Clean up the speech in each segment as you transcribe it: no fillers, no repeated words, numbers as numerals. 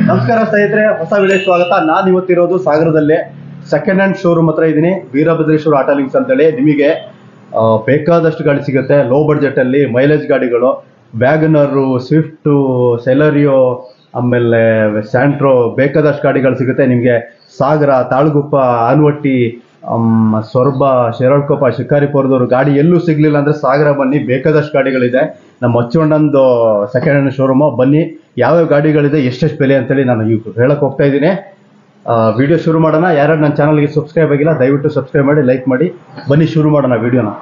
ನಮಸ್ಕಾರ ಸ್ನೇಹಿತರೆ, ಹೊಸ ವಿಡಿಯೋಗೆ ಸ್ವಾಗತ. ನಾನು ಇವತ್ತಿರೋದು ಸಾಗರದಲ್ಲಿ ಸೆಕೆಂಡ್ ಹ್ಯಾಂಡ್ ಶೋರೂಮ್ ಹತ್ರ ಇದ್ದೀನಿ. ವೀರಭದ್ರೇಶ್ವರ ಆಟೋ ಲಿಂಕ್ಸ್ ಅಂತೇಳಿ. ನಿಮಗೆ ಬೇಕಾದಷ್ಟು ಗಾಡಿ ಸಿಗುತ್ತೆ ಲೋ ಬಡ್ಜೆಟ್ ಅಲ್ಲಿ. ಮೈಲೇಜ್ ಗಾಡಿಗಳು, ವ್ಯಾಗನರು, ಸ್ವಿಫ್ಟು, ಸೆಲರಿಯೋ, ಆಮೇಲೆ ಸ್ಯಾಂಟ್ರೋ, ಬೇಕಾದಷ್ಟು ಗಾಡಿಗಳು ಸಿಗುತ್ತೆ ನಿಮಗೆ. ಸಾಗರ, ತಾಳಗುಪ್ಪ, ಆನವಟ್ಟಿ, ಸೊರಬ, ಶಿರಾಳಕೊಪ್ಪ, ಶಿಕಾರಿಪುರದವರು ಗಾಡಿ ಎಲ್ಲೂ ಸಿಗ್ಲಿಲ್ಲ ಅಂದ್ರೆ ಸಾಗರ ಬನ್ನಿ, ಬೇಕಾದಷ್ಟು ಗಾಡಿಗಳಿದೆ. ನಮ್ಮ ಅಚ್ಚುಣ್ಣಂದು ಸೆಕೆಂಡ್ ಹ್ಯಾಂಡ್ ಶೋರೂಮು. ಬನ್ನಿ, ಯಾವ್ಯಾವ ಗಾಡಿಗಳಿದೆ, ಎಷ್ಟೆಷ್ಟು ಬೆಲೆ ಅಂತೇಳಿ ನಾನು ಹೇಳಕ್ ಹೋಗ್ತಾ ಇದ್ದೀನಿ. ವಿಡಿಯೋ ಶುರು ಮಾಡೋಣ. ಯಾರು ನನ್ನ ಚಾನಲ್ಗೆ ಸಬ್ಸ್ಕ್ರೈಬ್ ಆಗಿಲ್ಲ ದಯವಿಟ್ಟು ಸಬ್ಸ್ಕ್ರೈಬ್ ಮಾಡಿ, ಲೈಕ್ ಮಾಡಿ. ಬನ್ನಿ ಶುರು ಮಾಡೋಣ ವಿಡಿಯೋನ.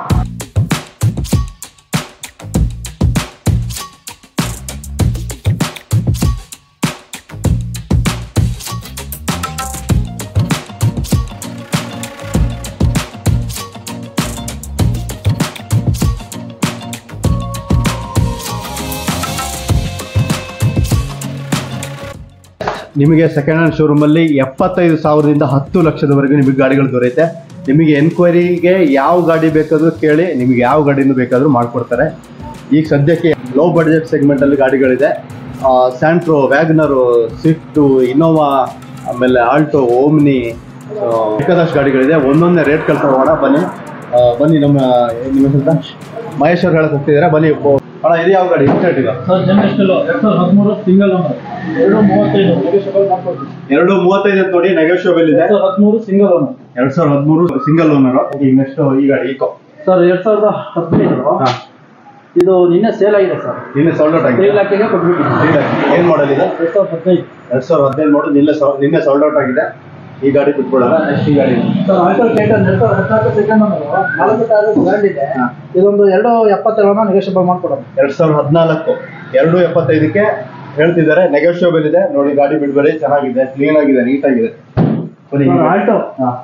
ನಿಮಗೆ ಸೆಕೆಂಡ್ ಹ್ಯಾಂಡ್ ಶೋರೂಮಲ್ಲಿ 75,000ದಿಂದ 10 ಲಕ್ಷದವರೆಗೆ ನಿಮಗೆ ಗಾಡಿಗಳು ದೊರೆಯುತ್ತೆ. ನಿಮಗೆ ಎನ್ಕ್ವೈರಿಗೆ ಯಾವ ಗಾಡಿ ಬೇಕಾದರೂ ಕೇಳಿ, ನಿಮಗೆ ಯಾವ ಗಾಡಿನೂ ಬೇಕಾದರೂ ಮಾಡಿಕೊಡ್ತಾರೆ. ಈಗ ಸದ್ಯಕ್ಕೆ ಲೋ ಬಡ್ಜೆಟ್ ಸೆಗ್ಮೆಂಟಲ್ಲಿ ಗಾಡಿಗಳಿದೆ. ಸ್ಯಾಂಟ್ರೋ, ವ್ಯಾಗನರು, ಸ್ವಿಫ್ಟು, ಇನೋವಾ, ಆಮೇಲೆ ಆಲ್ಟೋ, ಓಮ್ನಿ, ಬೇಕಾದಷ್ಟು ಗಾಡಿಗಳಿದೆ. ಒಂದೊಂದೇ ರೇಟ್ ಕಳ್ಸೋಣ. ಬನ್ನಿ ನಿಮ್ಮ ಹೆಸರು ಮಹೇಶ್ ಅವ್ರು ಹೇಳಕ್ ಹೋಗ್ತಿದ್ದೀರಾ. ಬನ್ನಿ ಅಣ್ಣ, ಇದು ಯಾವ ಗಾಡಿ? ಎಷ್ಟು ರೇಟ್ ಇದೆ ಸರ್? ಜೆನೆಸ್ಟಲ್ 2013 ಸಿಂಗಲ್ ಓನರ್, 235 ನೆಗೋಷಿಯಬಲ್ ಮಾಡ್ಕೊಡ್ತೀವಿ. 235 ಅಂತ ನೋಡಿ, ನೆಗೋಷಿಯಬಲ್ ಇದೆ. 2013 ಸಿಂಗಲ್ ಓನರ್, 2013 ಸಿಂಗಲ್ ಓನರ್. ಈಗ ನೆಕ್ಸ್ಟ್ ಈ ಗಾಡಿ ಈಕೋ ಸರ್ 2015. ಇದು ನಿನ್ನೆ ಸೇಲ್ ಆಗಿದೆ ಸರ್. ನಿನ್ನೆ ಸೋಲ್ಡ್ ಔಟ್ ಆಗಿದೆ. 3 ಲಕ್ಷಕ್ಕೆ ಕೊಟ್ಬಿಟ್ಟಿದ್ದೀವಿ. ಏನ್ ಮಾಡಲ್ ಇದೆ? 2015 ಮಾಡಲ್. ನಿನ್ನೆ ಸೋಲ್ಡ್ ಔಟ್ ಆಗಿದೆ. ಈ ಗಾಡಿ ಬಿಟ್ಬಿಡೋಣ. ನೆಕ್ಸ್ಟ್ ಈ ಗಾಡಿ ಸರ್ ಆಲ್ಟೋ ಕೇಟನ್ 2014 ಸೆಕೆಂಡ್ ಓನರ್, 4 ಟೈರ್ ಬ್ರ್ಯಾಂಡ್ ಇದೆ. ಇದೊಂದು 2.70 ನೆಗೋಷಿಯಬಲ್ ಮಾಡ್ಕೊಡೋದು. 2014 2.75ಕ್ಕೆ ಹೇಳ್ತಿದ್ದಾರೆ. ನೆಗೋಷಿಯಬಲ್ ಇದೆ. ನೋಡಿ ಗಾಡಿ ಬಿಡ್ಬೇಡಿ, ಚೆನ್ನಾಗಿದೆ, ಕ್ಲೀನ್ ಆಗಿದೆ, ನೀಟ್ ಆಗಿದೆ. ಆಲ್ಟೋ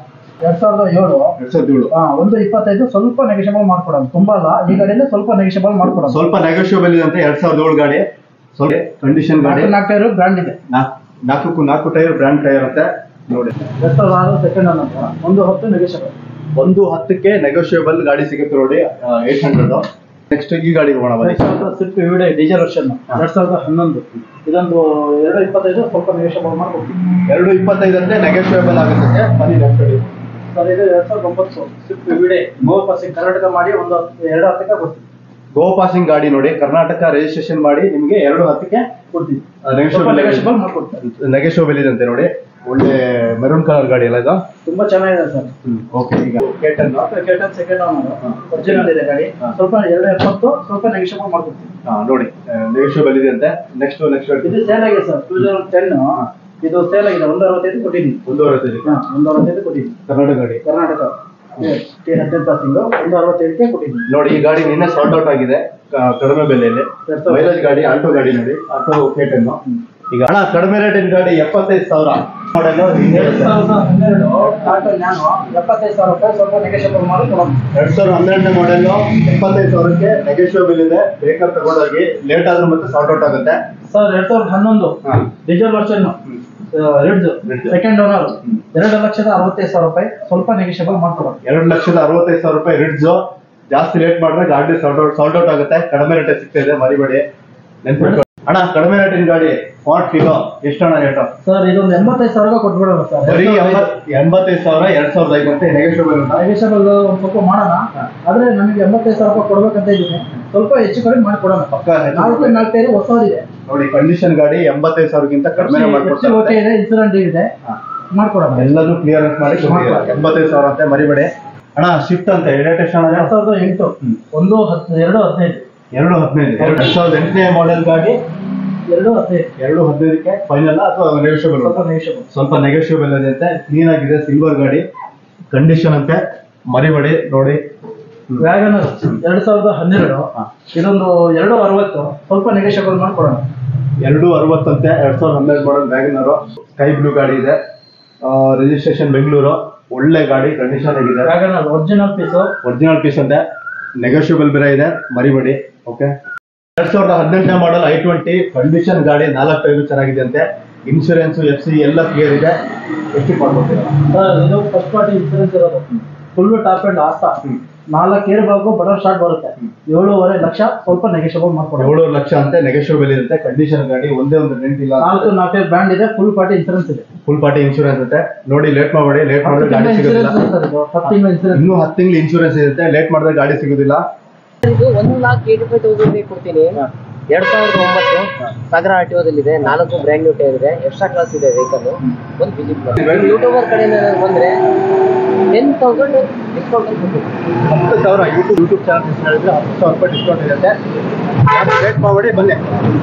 2007 1.25 ಸ್ವಲ್ಪ ನೆಗೋಷಿಯಬಲ್ ಮಾಡ್ಕೊಡೋದು. ತುಂಬಾ ಅಲ್ಲ, ಈ ಗಾಡಿಯಲ್ಲಿ ಸ್ವಲ್ಪ ನೆಗೋಷಿಯಬಲ್ ಮಾಡ್ಕೊಡೋದು. ಸ್ವಲ್ಪ ನೆಗೋಷಿಯಬಲ್ ಇದೆ ಅಂತ. 2007 ಗಾಡಿ, ಸ್ವಲ್ಪ ಕಂಡೀಷನ್ ಗಾಡಿ. 4 ಟೈರ್ ಬ್ರ್ಯಾಂಡ್ ಇದೆ. 4 ಟೈರ್ ಬ್ರ್ಯಾಂಡ್ ಟೈರ್ ಅಂತ ನೋಡಿ. 2006 ಸೆಕೆಂಡ್ ಓನರ್, 1.10 ನೆಗೋಷಿಯಬಲ್. 1.10ಕ್ಕೆ ನೆಗೋಷಿಯಬಲ್ ಗಾಡಿ ಸಿಗುತ್ತೆ ನೋಡಿ. 800. ನೆಕ್ಸ್ಟ್ ಈ ಗಾಡಿ ಹೋಗೋಣ ಬನ್ನಿ. ಸ್ವಿಫ್ಟ್ ವಿವಿಡೆ ಡೀಸೆಲ್ ವರ್ಷನ್ 2011. ಇದೊಂದು 2.25 ಸ್ವಲ್ಪ ನೆಗೋಷಿಯಬಲ್ ಮಾಡ್ಕೊಡ್ತೀವಿ. 2.25 ಅಂದ್ರೆ ನೆಗೋಷಿಯಬಲ್ ಆಗುತ್ತೆ. ಬನ್ನಿ ನೆಕ್ಸ್ಟ್ ಗಾಡಿ ಸರ್, ಇದು 2009 ಸ್ವಿಫ್ಟ್ ವಿವಿಡೆ ಗೋ ಪಾಸಿಂಗ್ ಕರ್ನಾಟಕ ಮಾಡಿ 2.10ಕ್ಕೆ ಕೊಡ್ತೀವಿ. ಗೋ ಪಾಸಿಂಗ್ ಗಾಡಿ ನೋಡಿ, ಕರ್ನಾಟಕ ರಿಜಿಸ್ಟ್ರೇಷನ್ ಮಾಡಿ ನಿಮಗೆ 2.10ಕ್ಕೆ ಕೊಡ್ತೀವಿ. ನೆಗೋಷಿಯಬಲ್ ಮಾಡ್ಕೊಡ್ತೀವಿ. ನೆಗೋಷಿಯಬಲ್ ಇದೆ ಅಂತೆ ನೋಡಿ. ಒಳ್ಳೆ ಮೆರೂನ್ ಕಲರ್ ಗಾಡಿ ಎಲ್ಲ ಇದು. ತುಂಬಾ ಚೆನ್ನಾಗಿದೆ ಸರ್. ಓಕೆ. ಈಗ ಕೇಟನ್ ಸೆಕೆಂಡ್ ಓನರ್, ಒರಿಜಿನಲ್ ಇದೆ ಗಾಡಿ. ಸ್ವಲ್ಪ 2.70 ಸ್ವಲ್ಪ ನೆಗೋಷಿಯಬಲ್ ಮಾಡ್ಕೊಡ್ತೀವಿ. ನೋಡಿ ನೆಗೋಷಿಯಬಲ್ ಇದೆ ಅಂತೆ. ನೆಕ್ಸ್ಟ್ ಇದು ಸೇಲ್ ಆಗಿದೆ ಸರ್. 2010 ಇದು ಸೇಲ್ ಆಗಿದೆ. 1.65 ಕೊಟ್ಟಿದ್ದೀನಿ. 1.65 ಕೊಟ್ಟಿದ್ದೀನಿ. ಕರ್ನಾಟಕ 10 ಪಾಸಿಂಗ್ 1.65ಕ್ಕೆ ಕೊಟ್ಟಿದ್ದೀನಿ. ನೋಡಿ ಈ ಗಾಡಿ ನಿನ್ನೆ ಸಾಲ್ಟ್ ಔಟ್ ಆಗಿದೆ ಕಡಿಮೆ ಬೆಲೆಯಲ್ಲಿ. ಮೈಲೇಜ್ ಗಾಡಿ, ಆಲ್ಟೋ ಗಾಡಿ ನೋಡಿ, ಆಲ್ಟೋ ಕೇಟನ್. ಈಗ ಹಣ ಕಡಿಮೆ ರೇಟಿನ ಗಾಡಿ 75,000 ಮಾಡಲ್ 2012 ಟಾಟಾ ನ್ಯಾನೋ 75,000 ರೂಪಾಯಿ ಸ್ವಲ್ಪ ನೆಗೋಷಿಯಬಲ್ ಮಾಡಿ ಕೊಡೋಣ. 2012 ಮಾಡಲ್ 75,000ಕ್ಕೆ ನೆಗೋಷಿಯಬಲ್ ಇದೆ. ಬೇಕಾದ್ರೆ ತಗೊಂಡೋಗಿ. ಲೇಟ್ ಆದ್ರೂ ಮತ್ತೆ ಸಾಲ್ಟ್ ಔಟ್ ಆಗುತ್ತೆ. Sir 2011 diesel version Ritz second owner 2,65,000 ರೂಪಾಯಿ ಸ್ವಲ್ಪ ನೆಗೋಷಿಯಬಲ್ ಮಾಡ್ಕೊಡೋಣ. 2,65,000 ರೂಪಾಯಿ ರಿಡ್ಜ್. ಜಾಸ್ತಿ ಲೇಟ್ ಮಾಡಿದ್ರೆ ಗಾಡಿ ಸಾಲ್ಟ್ ಔಟ್ ಆಗುತ್ತೆ. ಕಡಿಮೆ ರೇಟ್ ಸಿಗ್ತಾ ಇದೆ, ಮರಿಬೇಡಿ. ನೆನ್ಪಿಟ್ಟು ಅಣ್ಣ, ಕಡಿಮೆ ರೇಟಿನ ಗಾಡಿ ಸ್ಮಾರ್ಟ್ ಫಿಗೋ ಎಷ್ಟು ಅಣ್ಣ ರೇಟ್? ಸರ್ ಇದೊಂದು 85,000 ಕೊಟ್ಬಿಡೋಣ ಸರ್. ಬರೀ 85,000 2005 ಅಂತೆ. ನೆಗೋಷಿಯಬಲ್ ಒಂದು ಸ್ವಲ್ಪ ಮಾಡೋಣ. ಆದ್ರೆ ನಮಗೆ 85,000 ರೂಪಾಯಿ ಕೊಡ್ಬೇಕಂತ ಇದ್ದೀನಿ. ಸ್ವಲ್ಪ ಹೆಚ್ಚು ಕಡಿಮೆ ಮಾಡ್ಕೊಡೋಣ. ಪಕ್ಕ 4 ಟೈರ್ ಹೊಸದಿದೆ ನೋಡಿ. ಕಂಡೀಷನ್ ಗಾಡಿ 85,000ಗಿಂತ ಕಡಿಮೆ ಮಾಡ್ಕೊಡ್ತಾರೆ. ಇದೆ, ಇನ್ಸೂರೆನ್ಸ್ ಇದೆ, ಮಾಡ್ಕೊಡೋಣ. ಎಲ್ಲರೂ ಕ್ಲಿಯರೆನ್ಸ್ ಮಾಡಿ 85,000 ಅಂತೆ, ಮರಿಬೇಡಿ. ಅಣ್ಣ ಶಿಫ್ಟ್ ಅಂತ ರೇಟ್ ಎಷ್ಟು ಅಣ್ಣ? 2008 2.15 2008ನೇ ಮಾಡೆಲ್ ಗಾಡಿ. 2.15ಕ್ಕೆ ಫೈನಲ್ ಅಥವಾ ನೆಗೋಷಿಯಬಲ್? ಸ್ವಲ್ಪ ನೆಗೋಷಿಯಬಲ್ ಇದೆ ಅಂತೆ. ಕ್ಲೀನ್ ಆಗಿದೆ, ಸಿಲ್ವರ್ ಗಾಡಿ, ಕಂಡೀಷನ್ ಅಂತೆ, ಮರಿಬೇಡಿ. ನೋಡಿ ವ್ಯಾಗನರ್ 2012 ಇದೊಂದು 2.60 ಸ್ವಲ್ಪ ನೆಗೋಷಿಯಬಲ್ ಮಾಡ್ಕೊಡೋಣ. 2.60 ಅಂತೆ. 2012 ಮಾಡಲ್ ವ್ಯಾಗನರ್. ಸ್ಕೈ ಬ್ಲೂ ಗಾಡಿ ಇದೆ. ರಿಜಿಸ್ಟ್ರೇಷನ್ ಬೆಂಗಳೂರು. ಒಳ್ಳೆ ಗಾಡಿ, ಕಂಡೀಷನ್ ಆಗಿದೆ. ವ್ಯಾಗನರ್ ಒರಿಜಿನಲ್ ಪೀಸ್ ಅಂತೆ. ನೆಗೋಷಿಯಬಲ್ ಬೇರೆ ಇದೆ, ಮರಿಬೇಡಿ. ಓಕೆ. 2018 ಮಾಡಲ್ i20 ಕಂಡೀಷನ್ ಗಾಡಿ. 4 ಟೈರು ಚೆನ್ನಾಗಿದೆ ಅಂತೆ. ಇನ್ಶೂರೆನ್ಸ್, FC ಎಲ್ಲ ಕ್ಲಿಯರ್ ಇದೆ. ಎಷ್ಟು ಮಾಡ್ಕೊಡ್ತೀರಾ? ಸರ್ ಇದು ಫಸ್ಟ್ ಪಾರ್ಟಿ ಇನ್ಶೂರೆನ್ಸ್ ಇರೋದು. ಫುಲ್ ಟಾಪ್ ಅಂಡ್ ಆಸ್ತಾ 4 ಏರ್ ಬ್ಯಾಗು ಬಡೋ ಸ್ಟಾರ್ಟ್ ಬರುತ್ತೆ. 7.5 ಲಕ್ಷ ಸ್ವಲ್ಪ ನೆಗೆಷಿಯಬಲ್ ಮಾಡ್ಕೊಡೋದು. 7 ಲಕ್ಷ ಅಂತ ನೆಗೆಷಿಯಬಲ್ ಇರುತ್ತೆ. ಕಂಡೀಷನ್ ಗಾಡಿ, ಒಂದೇ ಒಂದು ರೆಂಟ್ ಇಲ್ಲ. 4 ಬ್ರ್ಯಾಂಡ್ ಇದೆ, ಫುಲ್ ಪಾರ್ಟಿ ಇನ್ಸೂರೆನ್ಸ್ ಇದೆ. ಫುಲ್ ಪಾರ್ಟಿ ಇನ್ಶೂರೆನ್ಸ್ ಇರುತ್ತೆ. ನೋಡಿ, ಲೇಟ್ ಮಾಡಬೇಡಿ. ಲೇಟ್ ಮಾಡಿದ್ರೆ ಗಾಡಿ ಸಿಗೋದಿಲ್ಲ. 10 ತಿಂಗಳ ಇನ್ಸೂರೆನ್ಸ್, ಇನ್ನೂ 10 ತಿಂಗಳು ಇನ್ಶೂರೆನ್ಸ್ ಇರುತ್ತೆ. ಲೇಟ್ ಮಾಡಿದ್ರೆ ಗಾಡಿ ಸಿಗೋದಿಲ್ಲ. ಇದು 1,85,000 ಕೊಡ್ತೀನಿ. 2009 ಸಾಗರ RTOದಲ್ಲಿದೆ. 4 ಬ್ರ್ಯಾಂಡ್ ನ್ಯೂ ಟೈರ್ ಇದೆ. ಎಕ್ಸ್ಟ್ರಾ ಕ್ಲಾಸ್ ಇದೆ ವೆಹಿಕಲ್. ಒಂದು ವಿಸಿಟ್ ಮಾಡಿ. ಯೂಟ್ಯೂಬರ್ ಕಡೆಯಿಂದ ಬಂದ್ರೆ 10,000 ಡಿಸ್ಕೌಂಟ್ ಕೊಡ್ತೀನಿ. 10,000 ಯೂಟ್ಯೂಬ್ ಚಾನಲ್ ಹೆಸರು ಹೇಳಿದ್ರೆ 10,000 ರೂಪಾಯಿ ಡಿಸ್ಕೌಂಟ್ ಇರುತ್ತೆ. ಲೇಟ್ ಮಾಡಬೇಡಿ, ಬನ್ನಿ.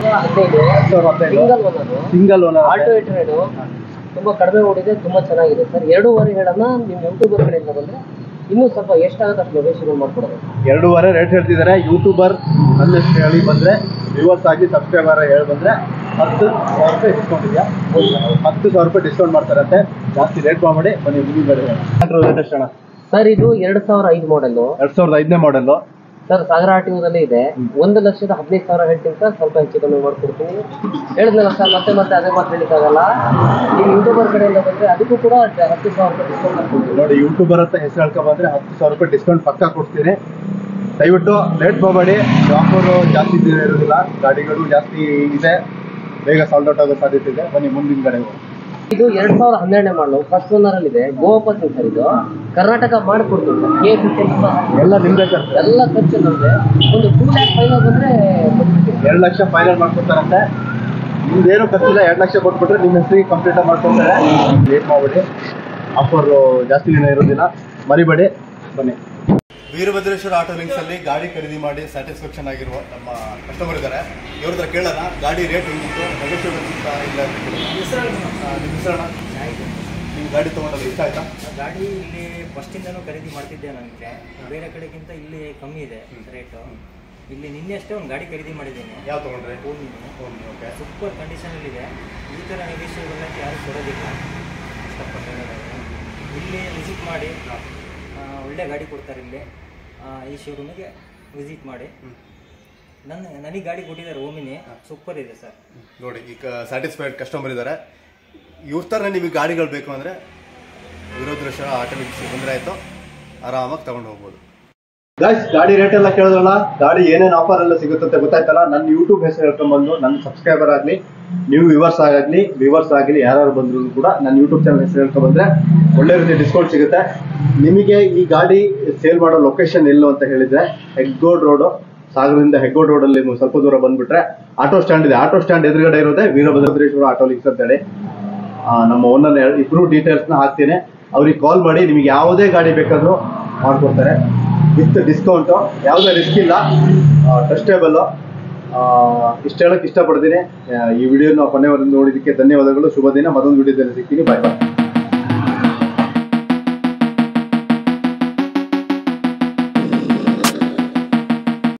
15 ಸಿಂಗಲ್ ಓನರ್ ಆಲ್ಟೋ 800 ತುಂಬಾ ಕಡಿಮೆ ಓಡಿದೆ, ತುಂಬಾ ಚೆನ್ನಾಗಿದೆ ಸರ್. 2.5 ಹೇಳೋಣ. ನಿಮ್ಮ ಯೂಟ್ಯೂಬರ್ ಕಡೆಯಿಂದ ಬಂದ್ರೆ ಇನ್ನೂ ಸ್ವಲ್ಪ ಎಷ್ಟಾಗುತ್ತೆ ಅಷ್ಟು ನೆಗೋಷಿಯೇಬಲ್ ಮಾಡ್ಕೊಡೋದು. 2.5 ರೇಟ್ ಹೇಳ್ತಿದ್ದಾರೆ. ಯೂಟ್ಯೂಬರ್ ನನ್ನೆಷ್ಟು ಹೇಳಿ ಬಂದರೆ, ವ್ಯೂವರ್ಸ್ ಆಗಿ ಸಬ್ಸ್ಕ್ರೈಬರ್ ಹೇಳಿ ಬಂದರೆ 10,000 ರೂಪಾಯಿ ಡಿಸ್ಕೌಂಟ್ ಇದೆಯಾ? 10,000 ರೂಪಾಯಿ ಡಿಸ್ಕೌಂಟ್ ಮಾಡ್ತಾರಂತೆ. ಜಾಸ್ತಿ ರೇಟ್ ಮಾಡಿ ಬನ್ನಿ. ಲೇಟೆಸ್ಟ್ ಅಣ್ಣ ಸರ್, ಇದು 2005 ಮಾಡಲ್ಲು, 2005ನೇ ಮಾಡಲ್ಲು ಸರ್. ಸಾಗರ RTOದಲ್ಲಿ ಇದೆ. 1,15,000 ಹೇಳ್ತೀನಿ ಸರ್. ಸ್ವಲ್ಪ ಹೆಚ್ಚು ಕಮ್ಮಿ ಮಾಡ್ಕೊಡ್ತೀನಿ. ಹೇಳಿದ್ನಲ್ಲ ಸರ್, ಮತ್ತೆ ಅದೇ ಮಾತು ಹೇಳಿಕ್ಕಾಗಲ್ಲ. ನೀವು ಯೂಟ್ಯೂಬರ್ ಕಡೆಯಿಂದ ಬಂದರೆ ಅದಕ್ಕೂ ಕೂಡ 10,000 ರೂಪಾಯಿ ಡಿಸ್ಕೌಂಟ್ ಮಾಡ್ಕೊಡ್ತೀನಿ. ನೋಡಿ, ಯೂಟ್ಯೂಬರ್ ಅಂತ ಹೆಸರು ಹೇಳ್ಕೊಂಡ್ಬಂದ್ರೆ 10,000 ರೂಪಾಯಿ ಡಿಸ್ಕೌಂಟ್ ಪಕ್ಕ ಕೊಡ್ತೀನಿ. ದಯವಿಟ್ಟು ಲೇಟ್ ಮಾಡಬೇಡಿ. ಆಫರು ಜಾಸ್ತಿ ಇರೋದಿಲ್ಲ, ಗಾಡಿಗಳು ಜಾಸ್ತಿ ಇದೆ, ಬೇಗ ಸಾಲ್ಡ್ ಔಟ್ ಆಗೋ ಸಾಧ್ಯತೆ ಇದೆ. ಬನ್ನಿ ಮುಂದಿನ ಕಡೆ ಹೋಗಿ. ಇದು 2012 ಮಾಡಲು, ಫಸ್ಟ್ ಓನರಲ್ಲಿ ಇದೆ. Goa passing sir. ಇದು ಕರ್ನಾಟಕ ಮಾಡಿಕೊಡ್ತೀನಿ ಸರ್. K15 ಎಲ್ಲ ನಿಮ್ದೇ ಸರ್. ಎಲ್ಲ ಖರ್ಚು ನಮಗೆ. ಒಂದು 2 ಲ್ಯಾಕ್ ಫೈನಲ್ ಬಂದರೆ 2 ಲಕ್ಷ ಫೈನಲ್ ಮಾಡ್ಕೊಡ್ತಾರಂತೆ. ನಿಮ್ದೇನು ಖರ್ಚಿಲ್ಲ, 2 ಲಕ್ಷ ಕೊಟ್ಬಿಟ್ರೆ ನಿಮ್ಮ ಹೆಸರಿಗೆ ಕಂಪ್ಲೀಟ್ ಮಾಡ್ಕೊಡ್ತಾರೆ. ಲೇಟ್ ಮಾಡಬೇಡಿ. ಆಫರು ಜಾಸ್ತಿ ದಿನ ಇರೋದಿಲ್ಲ, ಮರಿಬೇಡಿ. ಬನ್ನಿ. ವೀರಭದ್ರೇಶ್ವರ ಆಟೋ ಲಿಂಕ್ಸ್ ಅಲ್ಲಿ ಗಾಡಿ ಖರೀದಿ ಮಾಡಿ ಸ್ಯಾಟಿಸ್ಫ್ಯಾಕ್ಷನ್ ಆಗಿರುವ ನಮ್ಮ ಕಸ್ಟಮರ್ ಇದ್ದಾರೆ. ಇವ್ರ ಹತ್ರ ಕೇಳೋಣ ಗಾಡಿ ರೇಟ್ ಹೆಂಗಿತ್ತು, ನೆಗೋಷಿಯಬಲ್ ಸಿಗ್ತಾ ಇಲ್ಲ ಅಂತ ಕೇಳೋಣ. ನಿಮ್ಮ ಹೆಸರಣ್ಣ? ನೀವು ಗಾಡಿ ತೊಗೊಂಡಲ್ಲ, ಇಷ್ಟ ಆಯ್ತಾ? ಗಾಡಿ ಇಲ್ಲಿ ಫಸ್ಟಿಂದನೂ ಖರೀದಿ ಮಾಡ್ತಿದ್ದೆ. ನನಗೆ ಬೇರೆ ಕಡೆಗಿಂತ ಇಲ್ಲಿ ಕಮ್ಮಿ ಇದೆ ರೇಟು. ಇಲ್ಲಿ ನಿನ್ನೆ ಅಷ್ಟೇ ಒಂದು ಗಾಡಿ ಖರೀದಿ ಮಾಡಿದ್ದೀನಿ. ಯಾವ ತೊಗೊಂಡ್ರೆ? ಓಮ್ನಿ. ಓಕೆ. ಸೂಪರ್ ಕಂಡೀಷನಲ್ಲಿದೆ. ಈ ಥರ ನೆಗೋಷಿಯಬಲ್ ಅಂತ ಯಾರು ಕೊಡೋದಿಲ್ಲ. ಇಷ್ಟಪಟ್ಟು ಇಲ್ಲಿ ವಿಸಿಟ್ ಮಾಡಿ, ಒಳ್ಳೆ ಗಾಡಿ ಕೊಡ್ತಾರೆ ಇಲ್ಲಿ. ಈ ಶೋರೂಮಿಗೆ ವಿಸಿಟ್ ಮಾಡಿ. ನನಗೆ ಗಾಡಿ ಕೊಟ್ಟಿದ್ದಾರೆ ಓಮಿನಿ, ಸೂಪರ್ ಇದೆ ಸರ್. ನೋಡಿ, ಈಗ ಸ್ಯಾಟಿಸ್ಫೈಡ್ ಕಸ್ಟಮರ್ ಇದ್ದಾರೆ. ಇವ್ರ ಥರ ನಿಮಗೆ ಗಾಡಿಗಳು ಬೇಕು ಅಂದರೆ ವೀರಭದ್ರೇಶ್ವರ ಆಟೋ ಲಿಂಕ್ಸ್ ಬಂದರೆ ಆಯಿತು, ಆರಾಮಾಗಿ ತಗೊಂಡು ಹೋಗ್ಬೋದು. ಗೈಸ್, ಗಾಡಿ ರೇಟ್ ಎಲ್ಲ ಕೇಳಿದ್ರಲ್ಲ, ಗಾಡಿ ಏನೇನು ಆಫರ್ ಎಲ್ಲ ಸಿಗುತ್ತಂತೆ ಗೊತ್ತಾಯ್ತಲ್ಲ. ನನ್ನ ಯೂಟ್ಯೂಬ್ ಹೆಸರು ಹೇಳ್ಕೊಂಡ್ಬಂದು ನನ್ನ ಸಬ್ಸ್ಕ್ರೈಬರ್ ಆಗಲಿ, ನೀವು ವ್ಯೂವರ್ಸ್ ಆಗಲಿ ಯಾರು ಬಂದರೂ ಕೂಡ ನನ್ನ ಯೂಟ್ಯೂಬ್ ಚಾನಲ್ ಹೆಸರು ಹೇಳ್ಕೊಂಡ್ಬಂದ್ರೆ ಒಳ್ಳೆ ರೀತಿ ಡಿಸ್ಕೌಂಟ್ ಸಿಗುತ್ತೆ. ನಿಮಗೆ ಈ ಗಾಡಿ ಸೇಲ್ ಮಾಡೋ ಲೊಕೇಶನ್ ಎಲ್ಲು ಅಂತ ಹೇಳಿದ್ರೆ, ಹೆಗ್ಗೋಡ್ ರೋಡು, ಸಾಗರದಿಂದ ಹೆಗ್ಗೋಡ್ ರೋಡಲ್ಲಿ ಸ್ವಲ್ಪ ದೂರ ಬಂದುಬಿಟ್ರೆ ಆಟೋ ಸ್ಟ್ಯಾಂಡ್ ಇದೆ. ಆಟೋ ಸ್ಟ್ಯಾಂಡ್ ಎದುರುಗಡೆ ಇರೋದೇ ವೀರಭದ್ರೇಶ್ವರ ಆಟೋ ಲಿಂಕ್ಸ್ ಅಂತೇಳಿ. ನಮ್ಮ ಓನರ್ ಇಬ್ಬರು ಡೀಟೇಲ್ಸ್ನ ಹಾಕ್ತೀನಿ. ಅವ್ರಿಗೆ ಕಾಲ್ ಮಾಡಿ, ನಿಮಗೆ ಯಾವುದೇ ಗಾಡಿ ಬೇಕಾದರೂ ಮಾಡ್ಕೊಡ್ತಾರೆ ವಿತ್ ಡಿಸ್ಕೌಂಟು. ಯಾವುದೇ ರಿಸ್ಕ್ ಇಲ್ಲ, ಟ್ರಸ್ಟೇಬಲ್ಲು. ಇಷ್ಟು ಹೇಳೋಕ್ಕೆ ಇಷ್ಟಪಡ್ತೀನಿ. ಈ ವಿಡಿಯೋನ ಕೊನೆವರೆಗೂ ನೋಡಿದ್ದಕ್ಕೆ ಧನ್ಯವಾದಗಳು. ಶುಭ ದಿನ. ಮತ್ತೊಂದು ವಿಡಿಯೋದಲ್ಲಿ ಸಿಗ್ತೀನಿ. ಬಾಯ್ ಬಾಯ್.